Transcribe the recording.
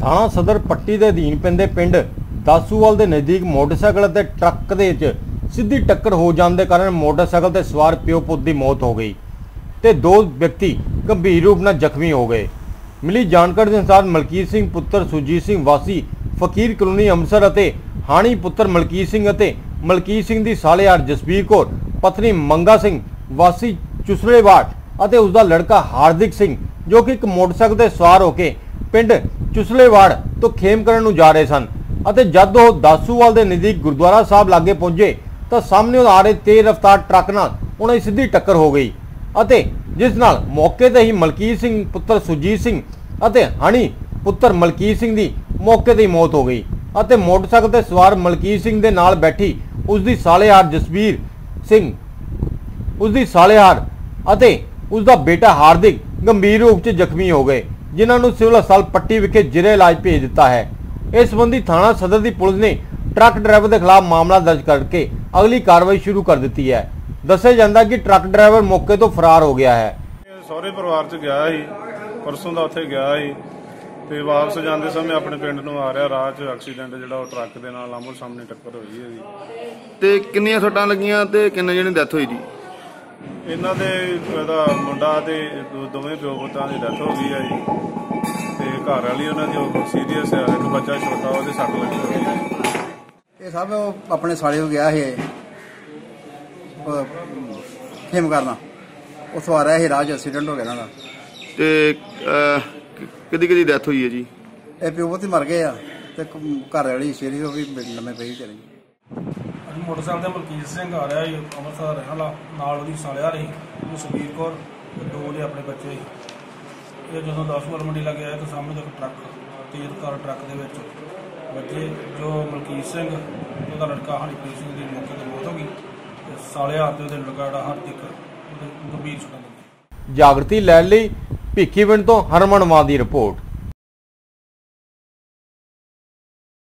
थाणा सदर पट्टी के अधीन पैंदे पिंड दासूवाल के नज़दीक मोटरसाइकिल ते ट्रक दे विच सीधी टक्कर हो जाने के कारण मोटरसाइकिल ते सवार प्यो पुत की मौत हो गई ते 2 व्यक्ति गंभीर रूप में जख्मी हो गए। मिली जानकारी के अनुसार मलकीत सिंह पुत्र सुरजीत सिंह वासी फकीर कलोनी अमृतसर अते हाणी पुत्र मलकीत सिंह अते मलकीत सिंह की सालेहार जसबीर कौर पत्नी मंगा सिंह वासी चुसलेवाड़ अते उसका लड़का हार्दिक सिंह जो कि एक मोटरसाइकिल ते सवार होकर पिंड चुसलेवाड़ तो खेमकरण नूं जा रहे सन अते जद वो दासूवाल के नज़दीक गुरुद्वारा साहब लागे पहुंचे तो सामने आ रहे तेज रफ्तार ट्रक नाल उन्हें सीधी टक्कर हो गई अते जिस नाल मौके ते ही मलकीत सिंह पुत्र सुरजीत सिंह अते हाणी पुत्र मलकीत सिंह की मौके ते ही मौत हो गई अते मोटरसाइकिल ते सवार मलकीत सिंह दे नाल बैठी उसकी सालेहार जसबीर सिंह उसकी सालेहार अते उसका बेटा हार्दिक गंभीर रूप से जख्मी हो गए जिन्होंने सिविल अस्पताल पट्टी विखे जिले इलाज भेज दिता है। इस संबंधी थाना सदर की पुलिस ने ट्रक ड्राइवर के खिलाफ मामला दर्ज करके अगली कार्रवाई शुरू कर दी है। दस्सिया जाता कि ट्रक ड्राइवर मौके तो फरार हो गया है। सहुरे परिवार च गया ही परसों का उत्थे गया ही ते वापस जाते समय अपने पिंड नूं आ रहा राह च एक्सीडेंट जिहड़ा ट्रक दे नाल आमो सामने टक्कर होई है जी। ते किन्नियां सट्टां लगियां ते किन्ने जणे डेथ होई जी? इन्हां दे मुंडा ते दोवें प्यो पुत्तां दी डेथ हो गई है जी ते घर वाली उन्हां दी सीरीयस है, एक बच्चा छोटा ओहदे सट लगी होई है। ये सब अपने साले को गया है खेम करना उस आ रहा है राह च एक्सीडेंट हो गया इन्हां दा ते किहदी डेथ हुई है जी? ये प्यो पुत मर गए ते घर वाली सीरीयस हो गई लम्मे पई चली। मोटरसाइकिल ते मलकीत सिंह आ रहा है अमृतसर रहने वाला नाल ओहदी सालियार ही जसबीर कौर ते 2 ਉਹਦੇ अपने बच्चे ये जो दासूवाल मंडी लगे आए तो सामने एक ट्रक तेज कार ट्रक के बच्चे जो मलकीत सिंह उसका लड़का हनीप्रीत सिंह की मौके पर मौत हो गई सालियार ते लड़का जो हार्दिक गंभीर सट्टां। जागृति लैण लई भिक्खीविंड तो हरमन मां दी रिपोर्ट।